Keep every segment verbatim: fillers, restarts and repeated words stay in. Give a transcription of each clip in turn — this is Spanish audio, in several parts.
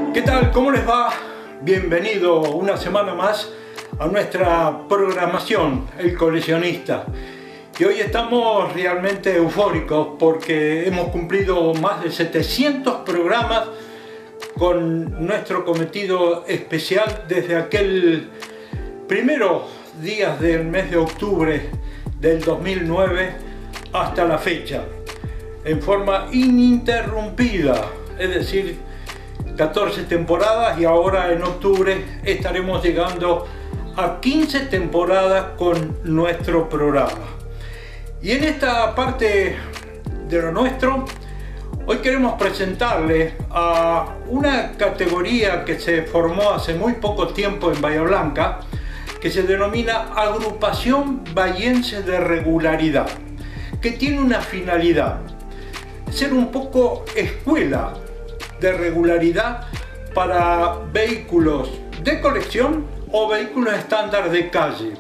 ¿Qué tal? ¿Cómo les va? Bienvenido una semana más a nuestra programación, El Coleccionista. Y hoy estamos realmente eufóricos porque hemos cumplido más de setecientos programas con nuestro cometido especial desde aquel primeros días del mes de octubre del dos mil nueve hasta la fecha, en forma ininterrumpida, es decir, catorce temporadas, y ahora en octubre estaremos llegando a quince temporadas con nuestro programa. Y en esta parte de lo nuestro, hoy queremos presentarle a una categoría que se formó hace muy poco tiempo en Bahía Blanca, que se denomina Agrupación Bahiense de Regularidad, que tiene una finalidad: ser un poco escuela de regularidad para vehículos de colección o vehículos estándar de calle,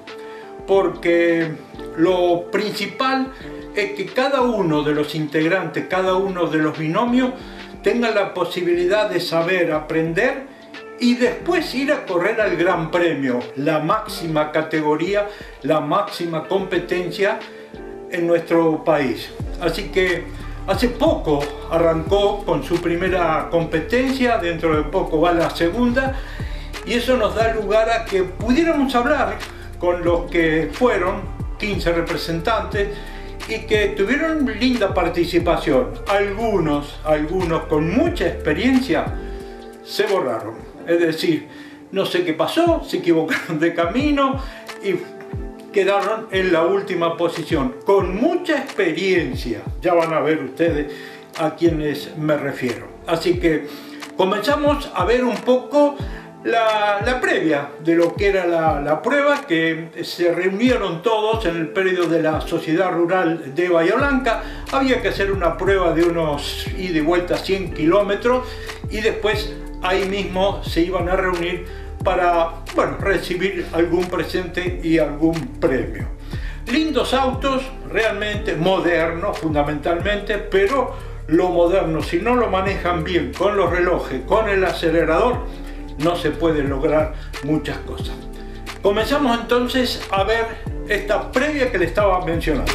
porque lo principal es que cada uno de los integrantes, cada uno de los binomios tenga la posibilidad de saber, aprender y después ir a correr al Gran Premio, la máxima categoría, la máxima competencia en nuestro país. Así que hace poco arrancó con su primera competencia, dentro de poco va la segunda, y eso nos da lugar a que pudiéramos hablar con los que fueron quince representantes y que tuvieron linda participación. Algunos, algunos con mucha experiencia se borraron, es decir, no sé qué pasó, se equivocaron de camino y quedaron en la última posición, con mucha experiencia. Ya van a ver ustedes a quienes me refiero. Así que comenzamos a ver un poco la, la previa de lo que era la, la prueba, que se reunieron todos en el predio de la Sociedad Rural de Bahía Blanca. Había que hacer una prueba de unos ida y vuelta cien kilómetros y después ahí mismo se iban a reunir para, bueno, recibir algún presente y algún premio. Lindos autos, realmente modernos fundamentalmente, pero lo moderno, si no lo manejan bien con los relojes, con el acelerador, no se puede lograr muchas cosas. Comenzamos entonces a ver esta previa que le estaba mencionando.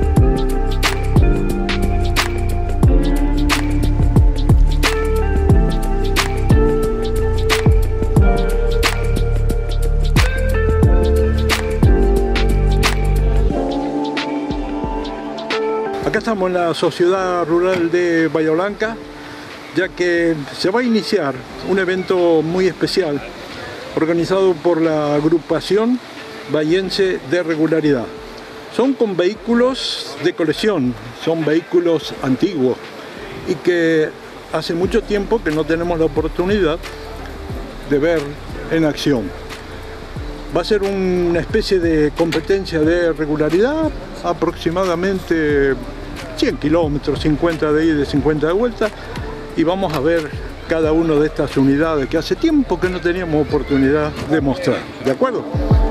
Acá estamos en la Sociedad Rural de Bahía Blanca, ya que se va a iniciar un evento muy especial organizado por la Agrupación Bahiense de Regularidad. Son con vehículos de colección, son vehículos antiguos y que hace mucho tiempo que no tenemos la oportunidad de ver en acción. Va a ser una especie de competencia de regularidad, aproximadamente cien kilómetros, cincuenta de ida y cincuenta de vuelta, y vamos a ver cada una de estas unidades que hace tiempo que no teníamos oportunidad de mostrar. ¿De acuerdo?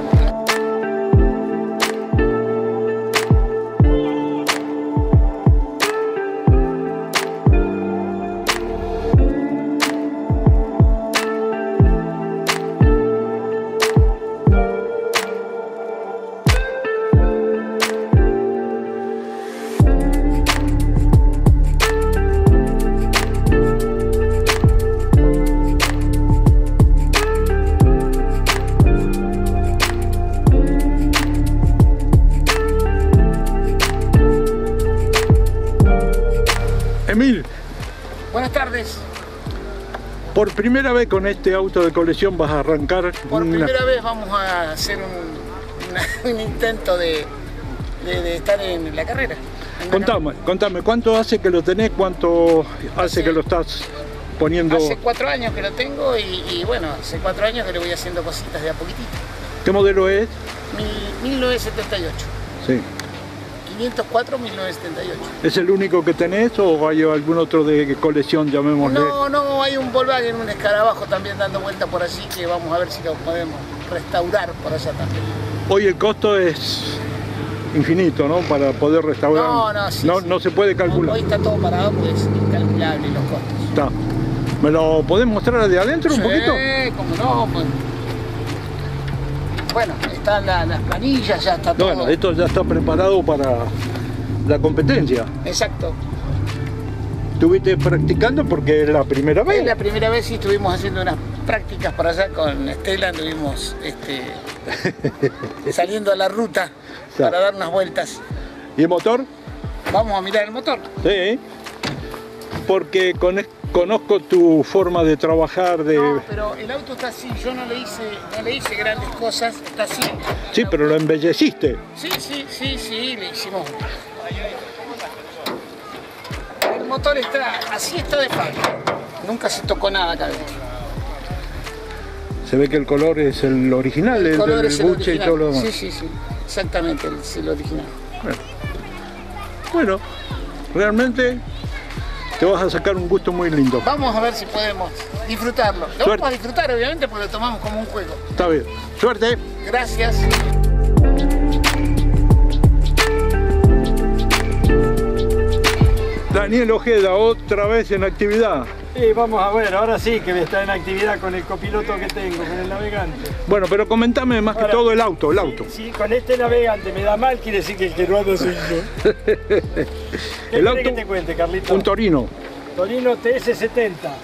Emil, buenas tardes. Por primera vez con este auto de colección vas a arrancar. Por una... primera vez vamos a hacer un, una, un intento de, de, de estar en la carrera. En la contame, carrera. contame, ¿cuánto hace que lo tenés? ¿Cuánto hace, hace que lo estás poniendo? Hace cuatro años que lo tengo y, y bueno, hace cuatro años que le voy haciendo cositas de a poquitito. ¿Qué modelo es? mil novecientos setenta y ocho. Sí. quinientos cuatro mil novecientos setenta y ocho. ¿Es el único que tenés o hay algún otro de colección, llamémosle? No, no, hay un Volkswagen, un escarabajo también dando vuelta por allí, que vamos a ver si lo podemos restaurar por allá también. Hoy el costo es infinito, ¿no? Para poder restaurar. No, no, sí, no, sí. no se puede calcular. Hoy está todo parado porque es incalculable los costos. Está. ¿Me lo podés mostrar de adentro un sí, poquito? Como no, pues. Bueno, están la, las planillas, ya está todo. Bueno, esto ya está preparado para la competencia. Exacto. ¿Estuviste practicando porque es la primera vez? Es la primera vez y estuvimos haciendo unas prácticas por allá con Estela, estuvimos este, saliendo a la ruta para dar unas vueltas. ¿Y el motor? Vamos a mirar el motor. Sí, porque con, conozco tu forma de trabajar de... No, pero el auto está así, yo no le hice, no le hice grandes cosas, está así. Sí, pero lo embelleciste. Sí, sí, sí, sí, le hicimos. El motor está, así está de fábrica. Nunca se tocó nada acá adentro. Se ve que el color es el original, el, El color del es el buche original. y todo lo demás. Sí, sí, sí, exactamente, es el original. Bueno. Bueno, realmente te vas a sacar un gusto muy lindo. Vamos a ver si podemos disfrutarlo. Lo Suerte. vamos a disfrutar, obviamente, porque lo tomamos como un juego. Está bien. Suerte. Gracias. Daniel Ojeda, otra vez en actividad. Y vamos a ver, ahora sí que está en actividad con el copiloto que tengo, con el navegante. Bueno, pero comentame más Ahora, que todo el auto, el auto. Si, si con este navegante me da mal, quiere decir que el que no anda soy yo. ¿Qué El querés auto, que te cuente, Carlito? un Torino. Torino T S setenta.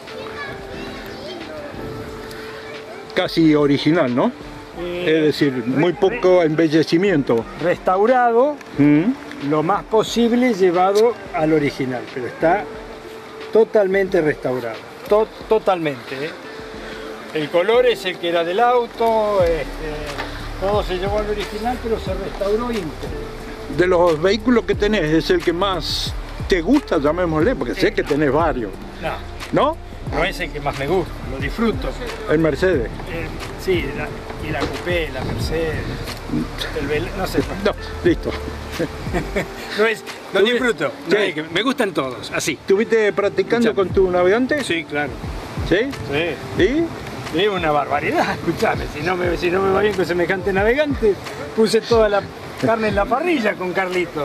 Casi original, ¿no? Eh, Es decir, muy poco embellecimiento. Restaurado, ¿Mm? lo más posible llevado al original, pero está totalmente restaurado. To- totalmente. ¿eh? El color es el que era del auto, este, todo se llevó al original, pero se restauró íntegro. De los vehículos que tenés, ¿es el que más te gusta, llamémosle? Porque sé que tenés varios. No, ¿No? no es el que más me gusta, lo disfruto. El Mercedes. Eh, sí, la, y la Coupé, la Mercedes, el Vel- no sé. No, listo. No es, lo Tuve- disfruto, Sí. no es que me gustan todos, así. ¿Estuviste practicando Escuchame. con tu navegante? Sí, claro. ¿Sí? Sí. ¿Y? Es una barbaridad, escuchame, si no me, si no me va bien con semejante navegante, puse toda la carne en la parrilla con Carlito.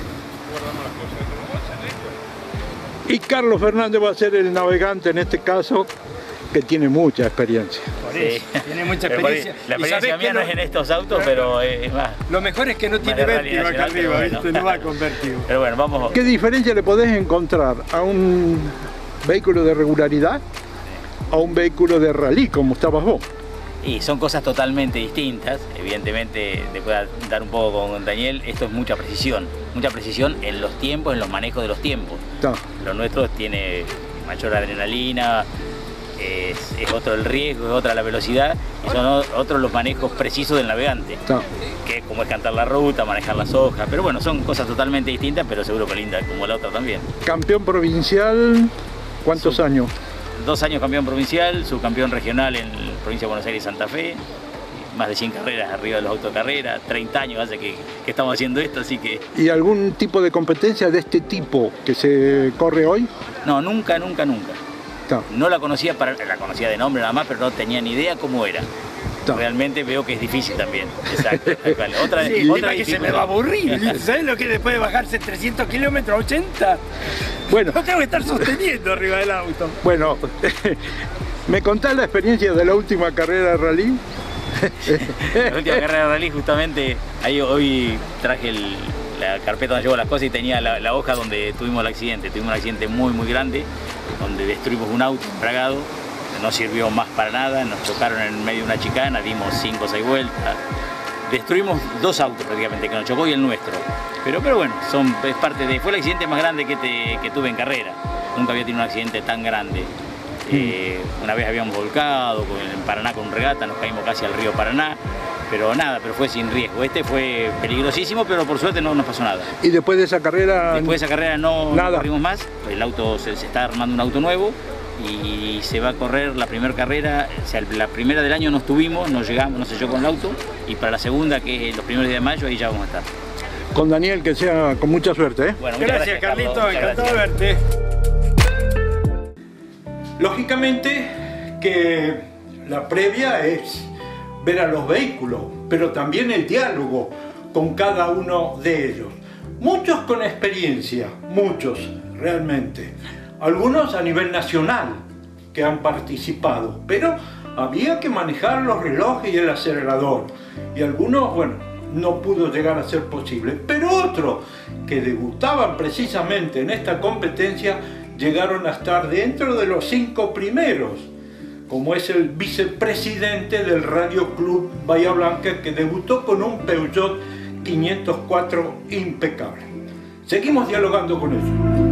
Y Carlos Fernández va a ser el navegante en este caso, que tiene mucha experiencia. Por Sí. eso, tiene mucha Pero por ahí, experiencia. la Y experiencia sabés mía que no es en estos autos, pero es más. Lo mejor es que no tiene de rally vértigo acá nacional, pero arriba, bueno. ¿viste? No va convertido. Pero bueno, vamos. ¿Qué diferencia le podés encontrar a un vehículo de regularidad a un vehículo de rally, como estabas vos? Y son cosas totalmente distintas. Evidentemente, después de dar un poco con Daniel, esto es mucha precisión. Mucha precisión en los tiempos, en los manejos de los tiempos. Está. Lo nuestro tiene mayor adrenalina, es, es otro el riesgo, es otra la velocidad, y son o- otros los manejos precisos del navegante. Está. Que es como es cantar la ruta, manejar las hojas. Pero bueno, son cosas totalmente distintas, pero seguro que lindas como la otra también. Campeón provincial, ¿cuántos años? Dos años campeón provincial, subcampeón regional en la provincia de Buenos Aires y Santa Fe, más de cien carreras arriba de los autocarreras, treinta años hace que, que estamos haciendo esto, así que ¿Y algún tipo de competencia de este tipo que se corre hoy? no, nunca, nunca, nunca. Está. No la conocía, para, la conocía de nombre nada más, pero no tenía ni idea cómo era. Está. Realmente veo que es difícil también. Exacto. tal cual. Otra, Sí, el otra tema es que se me dificultad. va a aburrir. ¿Sabes lo que es después de bajarse trescientos kilómetros a ochenta? Bueno, No tengo que estar sosteniendo arriba del auto. bueno, ¿me contás la experiencia de la última carrera de rally? La última carrera de rally, justamente, ahí hoy traje el- la carpeta donde llevo las cosas y tenía la, la hoja donde tuvimos el accidente. Tuvimos un accidente muy, muy grande, donde destruimos un auto embragado, no sirvió más para nada, nos chocaron en medio de una chicana, dimos cinco o seis vueltas. Destruimos dos autos prácticamente, que nos chocó y el nuestro. Pero, pero bueno, son, es parte de, fue el accidente más grande que, te- que tuve en carrera. Nunca había tenido un accidente tan grande. Eh, una vez habíamos volcado con- en Paraná con un regata, nos caímos casi al río Paraná, pero nada, pero fue sin riesgo. Este fue peligrosísimo, pero por suerte no nos pasó nada. Y después de esa carrera, Después de esa carrera no, no Nada. corrimos más, el auto se, se está armando un auto nuevo y se va a correr la primera carrera, o sea, la primera del año no estuvimos, no llegamos, no se llegó con el auto, y para la segunda, que es los primeros días de mayo, ahí ya vamos a estar. con Daniel, que sea con mucha suerte, ¿eh? Bueno, muchas Gracias, Carlito, Carlos, muchas encantado de gracias. verte. Lógicamente que la previa es ver a los vehículos, pero también el diálogo con cada uno de ellos. Muchos con experiencia, muchos realmente. Algunos a nivel nacional, que han participado, pero había que manejar los relojes y el acelerador, y algunos, bueno, no pudo llegar a ser posible, pero otros que debutaban precisamente en esta competencia llegaron a estar dentro de los cinco primeros, como es el vicepresidente del Radio Club Bahía Blanca, que debutó con un Peugeot quinientos cuatro impecable. Seguimos dialogando con ellos.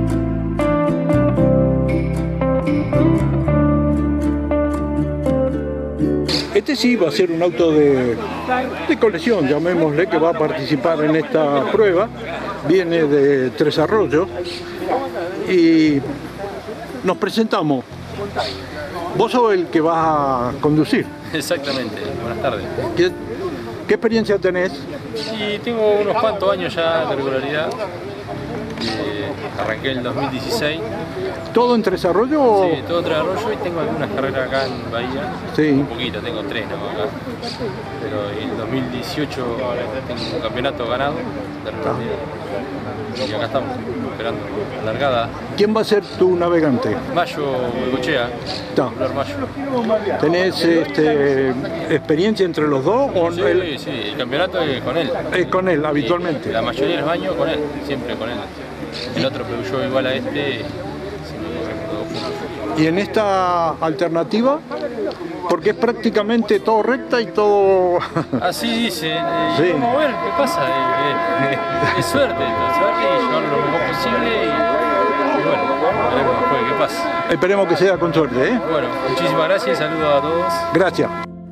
Este sí va a ser un auto de, de colección, llamémosle, que va a participar en esta prueba. Viene de Tres Arroyos y nos presentamos. Vos sos el que vas a conducir. Exactamente, buenas tardes. ¿Qué, qué experiencia tenés? Y tengo unos cuantos años ya de regularidad. Eh, arranqué en el dos mil dieciséis. ¿Todo en Tres Arroyos? O... Sí, todo en Tres Arroyos y tengo algunas carreras acá en Bahía. Sí. Un poquito, tengo tres ¿no? acá. Pero en el dos mil dieciocho tengo un campeonato ganado de regularidad. Y acá estamos, esperando la largada. ¿Quién va a ser tu navegante? Mayo Gochea, Flor Mayo. ¿Tenés este, experiencia entre los dos? ¿O Sí, el... sí, el campeonato es con él. Es con él, habitualmente. Sí, la mayoría de los años con él, siempre con él. El otro Peugeot igual a este, y en esta alternativa, porque es prácticamente todo recta y todo... Así dice, eh, sí. Vamos a ver qué pasa, eh, eh, es suerte, es suerte y llevarlo lo mejor posible y, y bueno, veremos después qué pasa. Esperemos que sea con suerte, ¿eh? Bueno, muchísimas gracias, saludos a todos. Gracias.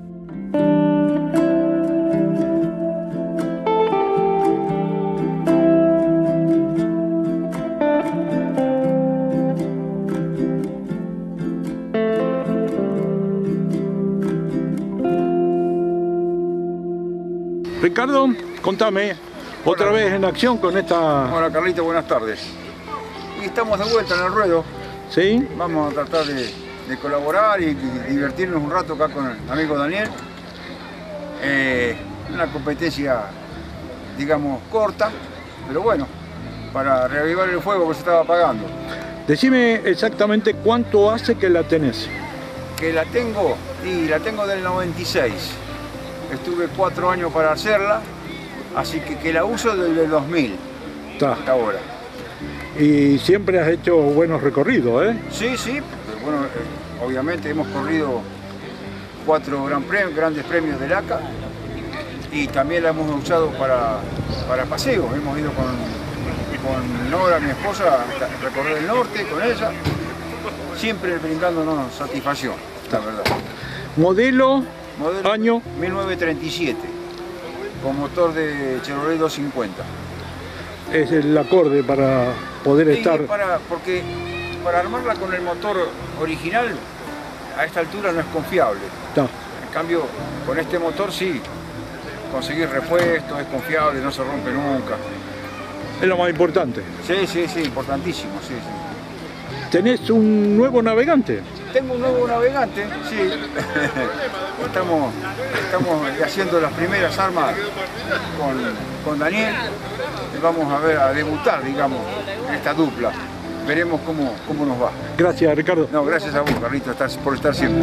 Ricardo, contame, otra vez en acción con esta... Hola Carlito, buenas tardes. Y estamos de vuelta en el ruedo. ¿Sí? Vamos a tratar de, de colaborar y, y divertirnos un rato acá con el amigo Daniel. Eh, una competencia, digamos, corta, pero bueno, para reavivar el fuego que se estaba apagando. Decime exactamente cuánto hace que la tenés. Que la tengo, y la tengo del noventa y seis. Estuve cuatro años para hacerla, así que, que la uso desde el dos mil Está. hasta ahora. Y siempre has hecho buenos recorridos, ¿eh? Sí, sí, bueno, eh, obviamente hemos corrido cuatro gran premios, grandes premios del A C A y también la hemos usado para, para paseos. Hemos ido con, con Nora, mi esposa, a recorrer el norte con ella, siempre brindándonos satisfacción, la verdad. Modelo... Modelo año mil novecientos treinta y siete, con motor de Chevrolet doscientos cincuenta. Es el acorde para poder Sí, estar... para, porque para armarla con el motor original, a esta altura no es confiable. Está. En cambio, con este motor sí, conseguir repuestos, es confiable, no se rompe nunca. Es lo más importante. Sí, sí, sí, importantísimo, sí, sí. ¿Tenés un nuevo navegante? Tengo un nuevo navegante, sí. Estamos, estamos haciendo las primeras armas con, con Daniel. Vamos a ver, a debutar, digamos, esta dupla. Veremos cómo, cómo nos va. Gracias, Ricardo. No, gracias a vos, Carlito, estar, por estar siempre.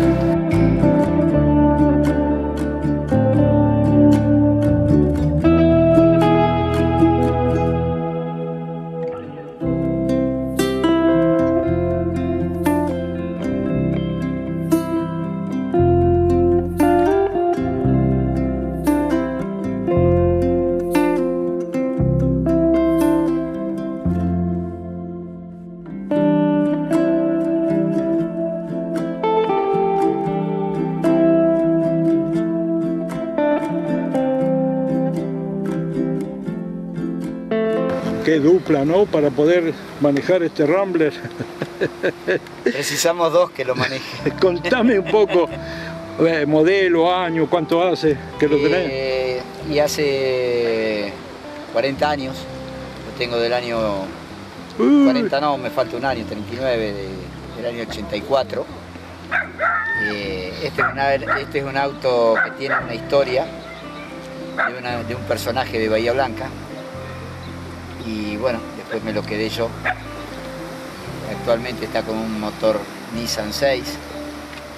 Qué dupla, ¿no? Para poder manejar este Rambler. Precisamos dos que lo manejen. Contame un poco, eh, modelo, año, cuánto hace que lo tenés. Eh, y hace cuarenta años, lo tengo del año... Uy. cuarenta no, me falta un año, treinta y nueve de, del año ochenta y cuatro. Eh, este, es una, este es un auto que tiene una historia de, una, de un personaje de Bahía Blanca. Y bueno, después me lo quedé yo. Actualmente está con un motor Nissan seis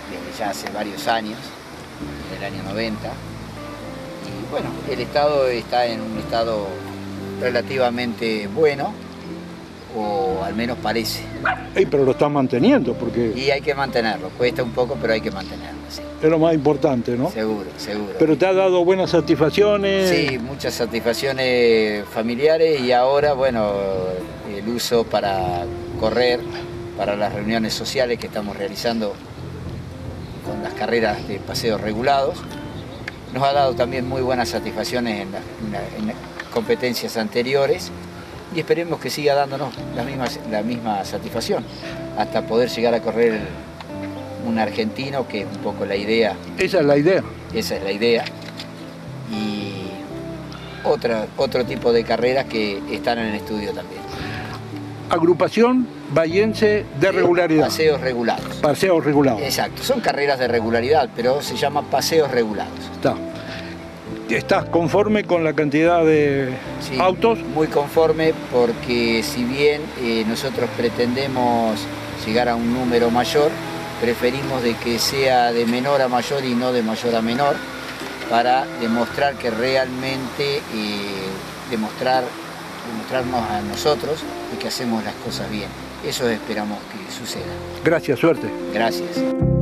desde ya hace varios años, en el año noventa. Y bueno, el estado está en un estado relativamente bueno, o al menos parece. Ey, pero lo estás manteniendo, porque Y hay que mantenerlo, cuesta un poco, pero hay que mantenerlo, sí. es lo más importante, ¿no? Seguro, seguro. Pero te ha dado buenas satisfacciones. Sí, muchas satisfacciones familiares y ahora, bueno, el uso para correr, para las reuniones sociales que estamos realizando con las carreras de paseos regulados, nos ha dado también muy buenas satisfacciones en, la, en, la, en las competencias anteriores y esperemos que siga dándonos la misma, la misma satisfacción hasta poder llegar a correr un argentino, que es un poco la idea. Esa es la idea. Esa es la idea. Y otra, otro tipo de carreras que están en el estudio también. Agrupación Bahiense de regularidad. Paseos regulados. Paseos regulados. Exacto, son carreras de regularidad, pero se llama paseos regulados. Está. ¿Estás conforme con la cantidad de Sí, autos? Muy conforme, porque si bien eh, nosotros pretendemos llegar a un número mayor, preferimos de que sea de menor a mayor y no de mayor a menor, para demostrar que realmente, eh, demostrar, demostrarnos a nosotros de que hacemos las cosas bien. Eso esperamos que suceda. Gracias, suerte. Gracias.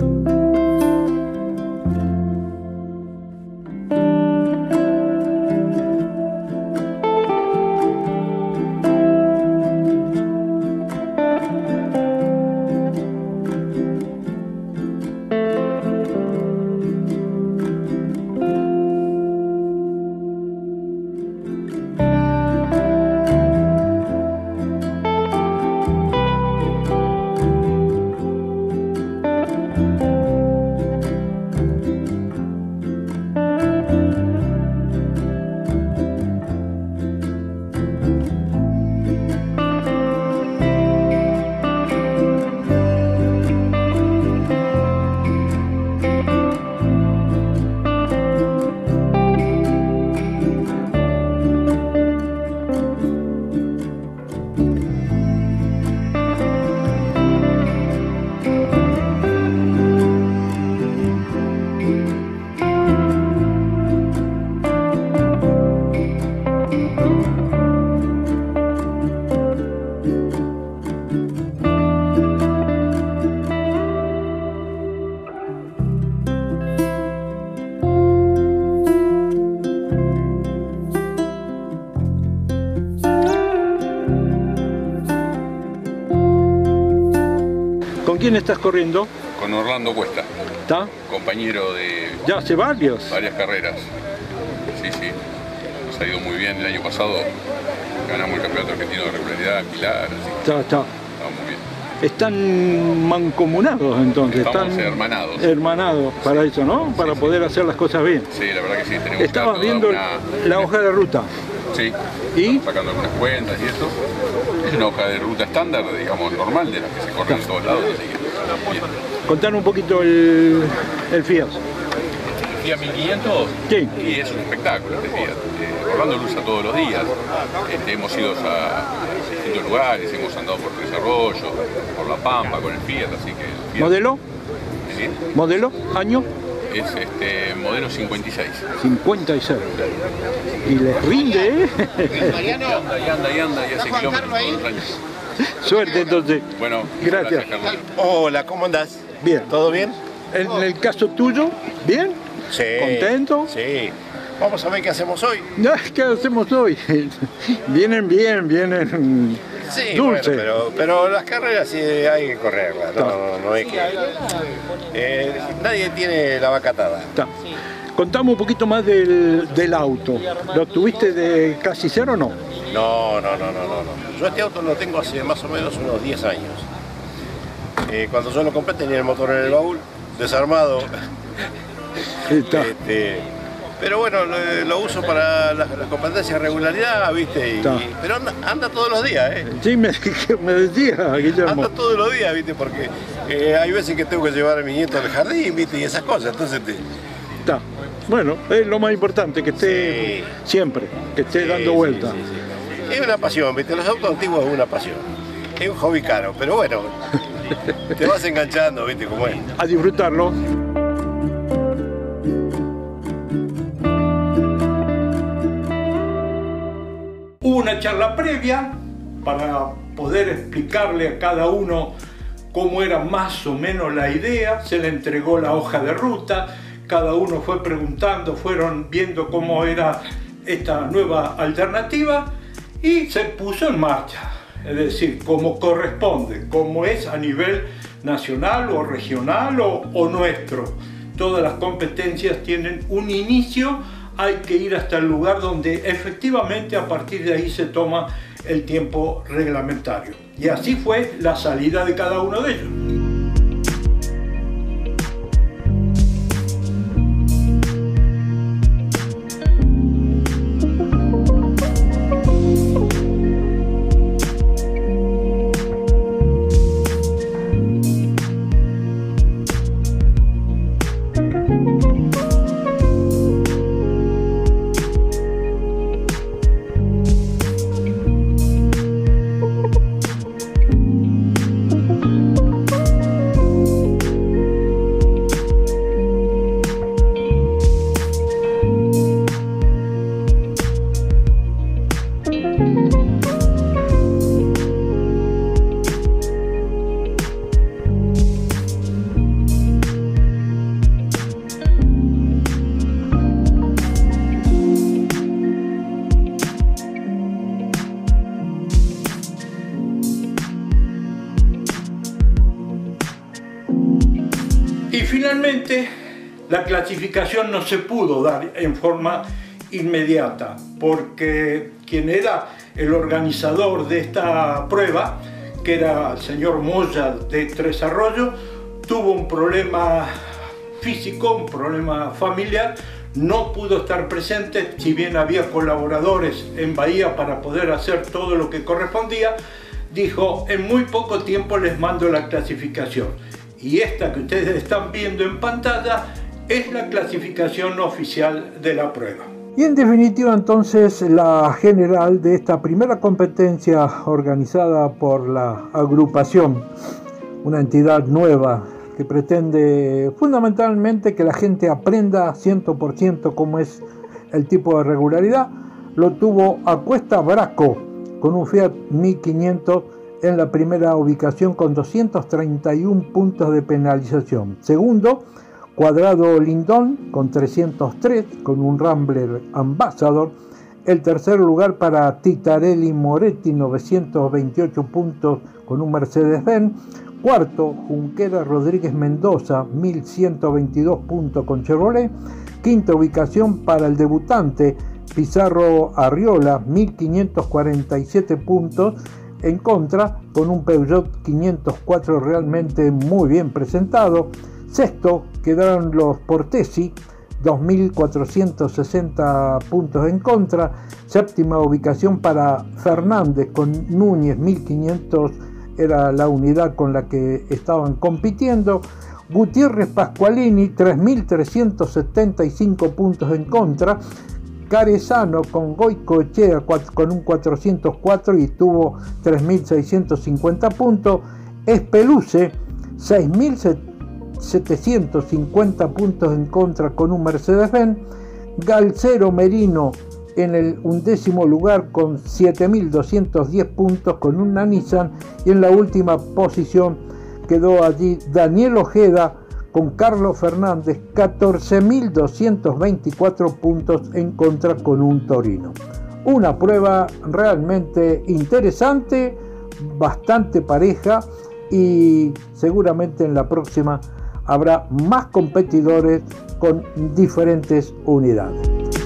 ¿Con quién estás corriendo? Con Orlando Cuesta, ¿Está? compañero de Ya hace varios. varias carreras. Sí, sí, nos ha ido muy bien. El año pasado ganamos el campeonato argentino de regularidad, Pilar, así Está, está. que estamos muy bien. Están mancomunados entonces. Estamos están hermanados. Hermanados para eso, ¿no? Para sí. poder hacer las cosas bien. Sí, la verdad que sí, tenemos Estabas toda viendo una- la hoja de ruta. Sí, ¿Y? estamos sacando algunas cuentas y eso. Es una hoja de ruta estándar, digamos, normal, de las que se corren en todos lados, así que bien. Contanos un poquito el, el Fiat. El Fiat mil quinientos Sí. y es un espectáculo este Fiat. Eh, Orlando lo usa todos los días. Este, hemos ido a distintos lugares, hemos andado por Tres Arroyos, por La Pampa con el Fiat, así que el Fiat, ¿Modelo? ¿sí? ¿Modelo? ¿Año? Es este modelo cincuenta y seis. cincuenta y seis. Y les rinde, ¿eh? Y anda, y anda, y anda, y hace kilómetros todos los años. Suerte entonces. Bueno, Gracias. Carlos. Hola, ¿cómo andás? Bien. ¿Todo bien? En el caso tuyo, ¿bien? Sí. ¿Contento? Sí. Vamos a ver qué hacemos hoy. No, ¿qué hacemos hoy? Vienen bien, vienen Sí, dulces. bueno, pero, pero las carreras sí hay que correrlas, no, no es que... eh, nadie tiene la vaca atada. Está. Contame un poquito más del, del auto. ¿Lo tuviste de casi cero o no? No, no, no, no, no, no. Yo este auto lo tengo hace más o menos unos diez años. Eh, cuando yo lo compré tenía el motor en el baúl, desarmado. Está. Este, pero bueno, lo, lo uso para las, las competencias de regularidad, ¿viste? Y- Está. y- pero anda, anda todos los días, ¿eh? Sí, me, me decía Guillermo. Anda todos los días, ¿viste? Porque eh, hay veces que tengo que llevar a mi nieto al jardín, ¿viste? Y esas cosas, entonces te... Está. Bueno, es lo más importante, que esté Sí. siempre, que esté Sí, dando sí, vueltas. sí, sí. Es una pasión, ¿viste? Los autos antiguos es una pasión. Es un hobby caro, pero bueno, Te vas enganchando, ¿viste cómo es? A disfrutarlo. Hubo una charla previa para poder explicarle a cada uno cómo era más o menos la idea. Se le entregó la hoja de ruta, cada uno fue preguntando, fueron viendo cómo era esta nueva alternativa y se puso en marcha. Es decir, como corresponde, como es a nivel nacional o regional o, o nuestro. Todas las competencias tienen un inicio, hay que ir hasta el lugar donde efectivamente a partir de ahí se toma el tiempo reglamentario. Y así fue la salida de cada uno de ellos. Y finalmente la clasificación no se pudo dar en forma inmediata porque quien era el organizador de esta prueba, que era el señor Moya de Tres Arroyos, tuvo un problema físico, un problema familiar, no pudo estar presente, si bien había colaboradores en Bahía para poder hacer todo lo que correspondía. Dijo, en muy poco tiempo les mando la clasificación. Y esta que ustedes están viendo en pantalla es la clasificación oficial de la prueba. Y en definitiva entonces la general de esta primera competencia organizada por la agrupación, una entidad nueva que pretende fundamentalmente que la gente aprenda cien por ciento cómo es el tipo de regularidad, lo tuvo Acuesta Braco con un Fiat mil quinientos en la primera ubicación con doscientos treinta y uno puntos de penalización. Segundo, Cuadrado Lindón con trescientos tres con un Rambler Ambassador. El tercer lugar para Titarelli Moretti, novecientos veintiocho puntos con un Mercedes-Benz. Cuarto, Junquera Rodríguez Mendoza, mil ciento veintidós puntos con Chevrolet. Quinta ubicación para el debutante Pizarro Arriola, mil quinientos cuarenta y siete puntos en contra, con un Peugeot quinientos cuatro realmente muy bien presentado. Sexto quedaron los Portesi, dos mil cuatrocientos sesenta puntos en contra. Séptima ubicación para Fernández con Núñez, mil quinientos era la unidad con la que estaban compitiendo. Gutiérrez Pascualini, tres mil trescientos setenta y cinco puntos en contra. Carezano con Goicoechea con un cuatrocientos cuatro y tuvo tres mil seiscientos cincuenta puntos. Espeluce, seis mil setecientos cincuenta puntos en contra con un Mercedes-Benz. Galcero Merino en el undécimo lugar con siete mil doscientos diez puntos con una Nissan, y en la última posición quedó allí Daniel Ojeda con Carlos Fernández, catorce mil doscientos veinticuatro puntos en contra con un Torino. Una prueba realmente interesante, bastante pareja, y seguramente en la próxima habrá más competidores con diferentes unidades.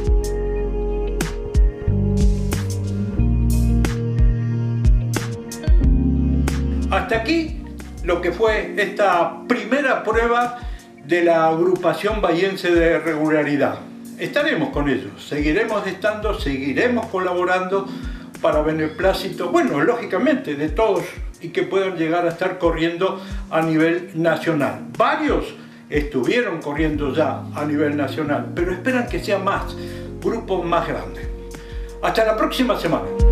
Hasta aquí lo que fue esta primera prueba de la agrupación bahiense de regularidad. Estaremos con ellos, seguiremos estando, seguiremos colaborando para beneplácito, bueno, lógicamente de todos, y que puedan llegar a estar corriendo a nivel nacional. Varios estuvieron corriendo ya a nivel nacional, pero esperan que sean más, grupos más grandes. Hasta la próxima semana.